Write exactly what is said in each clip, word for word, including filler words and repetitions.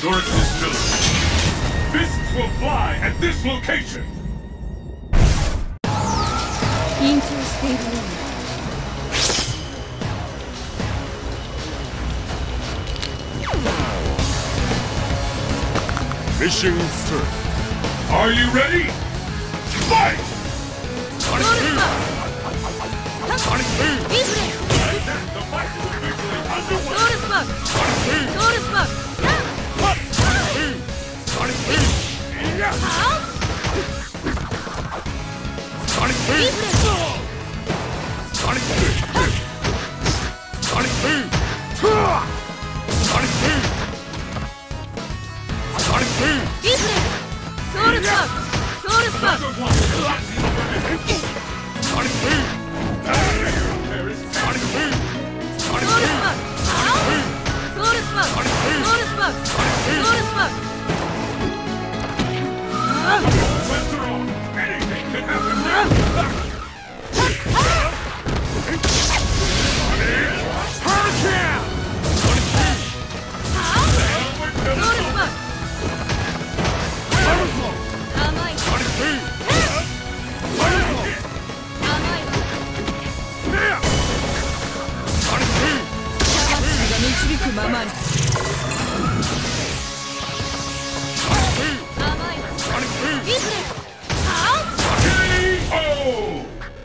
this village. Fists will fly at this location. 緊張しているような。 Mission start. Are you ready? Fight! Sonic Boom! Sonic Boom! The fight is officially underway! Sonic Boom! Sonic Boom! Sonic Boom! Sonic Boom! Sonic Boom! Sonic Boom! Sonic Boom! Sonic Boom! Soul Spark! Soul Spark! Sonic Boom! Sonic Boom! Sonic Boom! Soul Spark! Soul Spark! Soul Spark! Weapons are off! Anything can happen now! Hurricane! Sonic Boom! Soul Spark! Sonic Boom! Sonic Boom! Sonic Boom! が導くままに。 Sonic Boom! Sonic Boom! K O!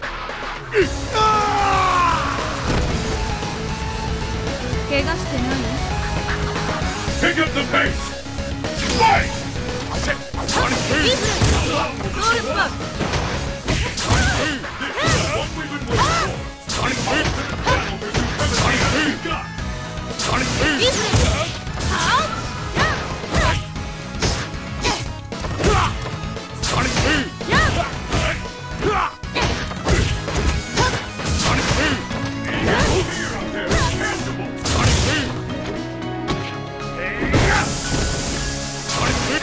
怪我してない？ Pick up the pace! Fight! Sonic Boom! Soul Spark! Sonic Boom! This is what we've been waiting for! Sonic Boom! Sonic Boom! Sonic Boom! Sonic Boom! Sonic Boom! Over here out there! Tangible! Sonic Boom! Sonic Boom!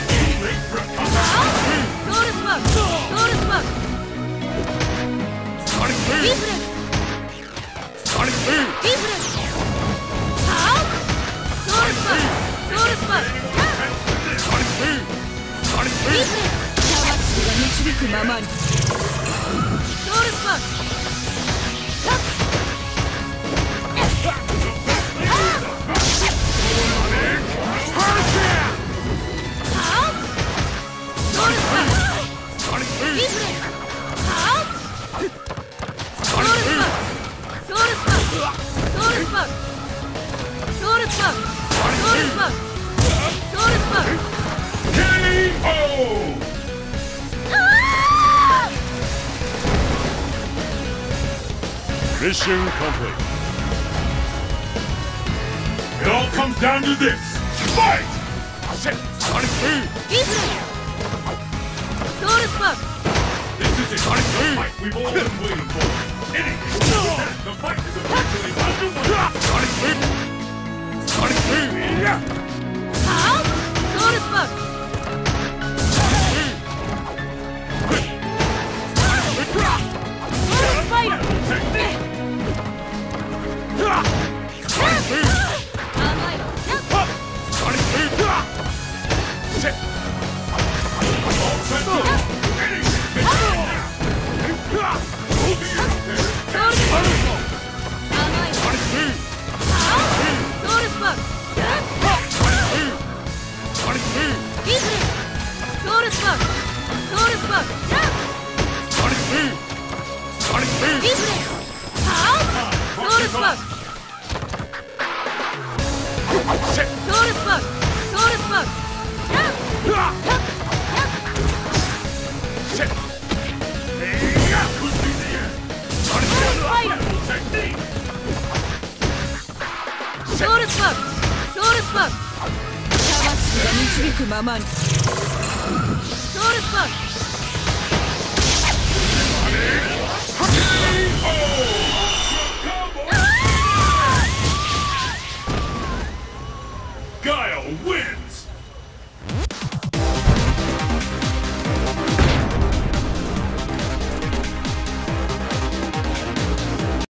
Soul Spark! Soul Spark! Sonic Boom! Sonic Boom! Soul Spark! Soul Spark! Sonic Boom! Sonic Boom! 魂が導くままに。Soul Spark! Sonic Boom! Soul Spark! Soul Spark! Soul Spark! Soul Spark! Soul Spark! Soul Spark! K O! Mission complete. It all comes down to this. Fight! Sonic Boom! Soul Spark! This is it. Sonic Boom! Fight we've all been waiting for. Anything. The fight is officially underway. Sonic Boom! Sonic Boom! Soul Spark! Soul Spider! Sonic Boom! Sonic Boom! Sit! All set up! Anything can happen now! Over here out there! Soul Spark! Sonic Boom! Soul Spark! Sonic Boom! Sonic Boom! Soul Spark! Soul Spark! Sonic Boom! Sonic Boom! Soul Spark! Sit! Soul Spark! Soul Spark! Sit! Could be the end! Sonic Boom! Technique! Soul Spark! Soul Spark! 魂が導くままに。Soul Spark! K O!